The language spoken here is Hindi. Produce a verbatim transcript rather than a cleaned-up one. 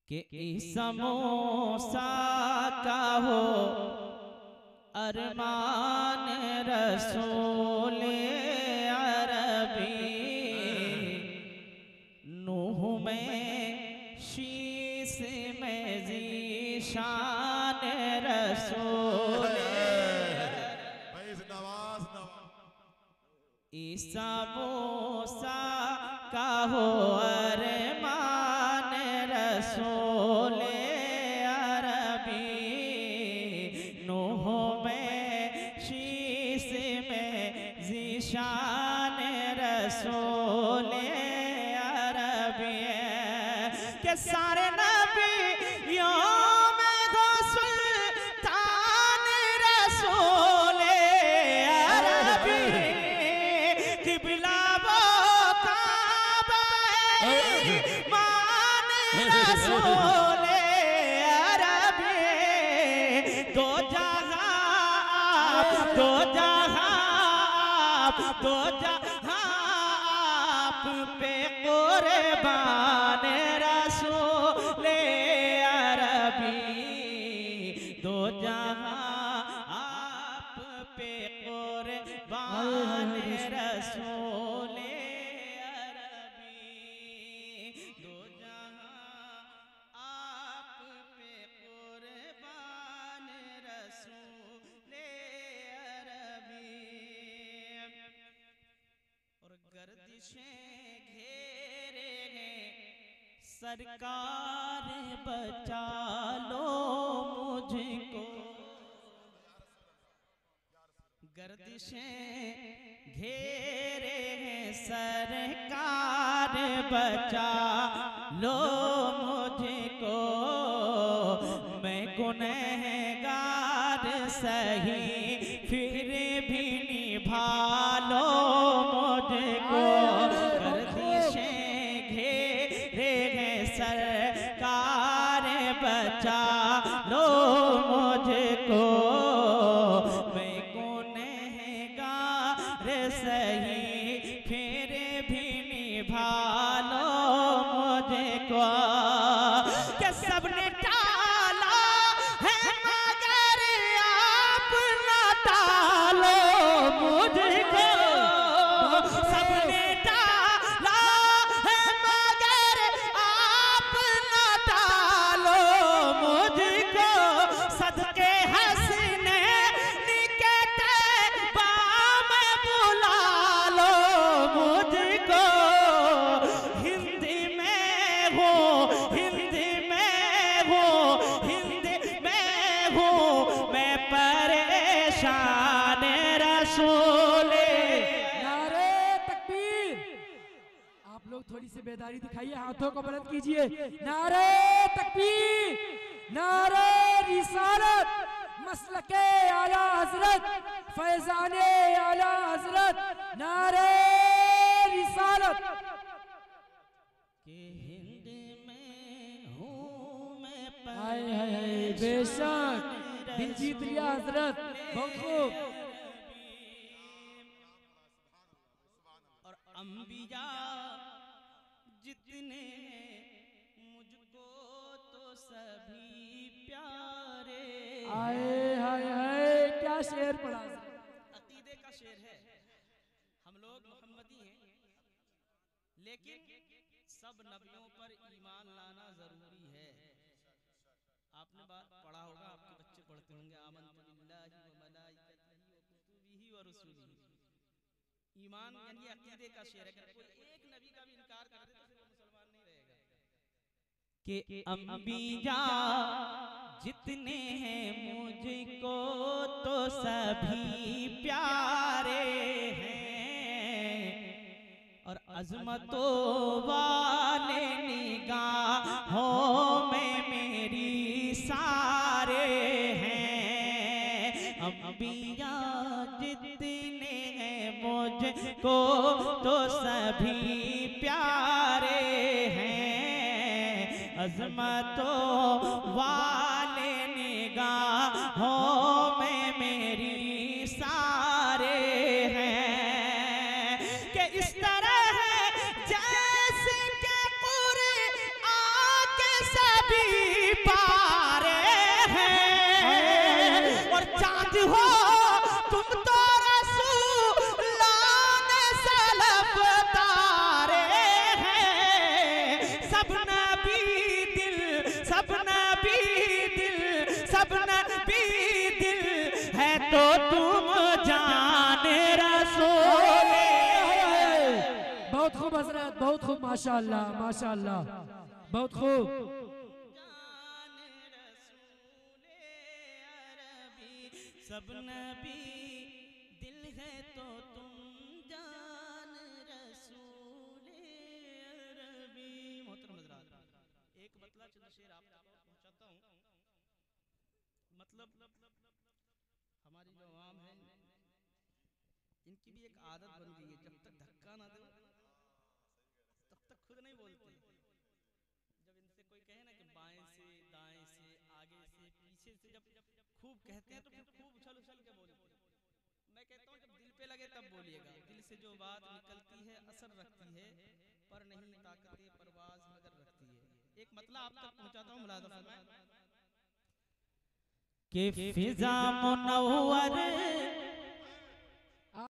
कि समोसा का हो अरमान रसूले अरबी, नूह में शीश में ज़ीशान रसूले ईसा मूसा का हो अरमान रसूले अरबी, नूह में शीश में ज़ीशान रसूले अरबी के सारे नबियों में दो सुल्तान रसूले अरबी, किबला वो काबा मान रसूले अरबी, दो जहां आप दो जहां आप दो जहां आप पे कुर्बान रसूले अरबी, दो जहां आप पे कुर्बान रसूले अरबी, दो जहां आप पे कुर्बान रसूले अरबी। और गर्दिशें घेरे हैं सरकार बचा लो मुझको, गर्दिशें घेरे हैं सरकार बचा लो मुझको, मैं गुनहगार सही फिर भी निभा लो मुझको, गर्दिशें घेरे हैं सरकार बचा लो मुझको, मैं गुनहगार सही फिर भी निभा लो मुझको, कि सबने टाला है मगर आप न टालो मुझको, सबने टाला है मगर आप न टालो मुझको, सदके हंसने निकटे बाम बुला लो मुझको, हिंदी में हो हिंदी में हो हिंदी में हो मैं परेशान रसूले। नारे तकबीर, आप लोग थोड़ी सी बेदारी दिखाइए, हाथों को बुलंद कीजिए, नारे तकबीर, नारे रिसालत, मसलके आला हजरत, फैजाने आला हजरत, नारे रिसालत। कि हिंद में हूँ मैं हाय हाय हाय, बेशक दिल जीत लिया हजरत, बहुत खूब। और अंबिया जितने मुझको तो सभी प्यारे, हाय हाय हाय, क्या शेर पढ़ा। अकीदे का शेर है, हम लोग मोहम्मदी हैं, लेकिन सब नबियों पर ईमान लाना जरूरी है। आपने बात पढ़ा होगा, आपके बच्चे पढ़ते होंगे, आमन्तु बिल्लाहि व मलाइकतिही व कुतुबिही व रुसुलिही। ईमान यानी अकीदे का शेर है, अगर कोई एक नबी का भी इनकार कर दे तो फिर वो मुसलमान नहीं रहेगा। कि अंबिया जितने हैं मुझको तो सभी प्यारे हैं, और अजमतों वाले निगाहों में मेरी सारे हैं, अंबिया जितने हैं मुझको तो सभी प्यारे हैं, अजमतों वाले निगाहों में मेरी सारे हैं, कि इस तरह जैसे के कुरआन के सभी नबी दिल, सब नबी दिल, सब नबी दिल है तो तुम जान रसूल। बहुत खूब हजरत, बहुत खूब, माशाअल्लाह माशाअल्लाह, बहुत खूब। सब नबी दिल है तो तुम जान रसूले अरबी। मोहतरम हज़रात, एक मतलब चंद शेर आप तक पहुंचाता हूं। मतलब हमारी जो आवाम है इनकी भी एक आदत बन गई है, जब तक धक्का ना दो तब तक खुद नहीं बोलते। जब इनसे कोई कहे ना कि बाएं से दाएं से आगे से पीछे से जब खूब कहते हैं तो फिर खूब उछल उछल के बोलते हैं। मैं कहता हूँ जब दिल पे लगे तब बोलिएगा। दिल से जो बात निकलती है असर रखती है, पर नहीं ताकते परवाज मगर रखती है। एक मतलब आप तक पहुंचाता हूँ मुलाज़ा फरमाएं कि फिजा मुनव्वर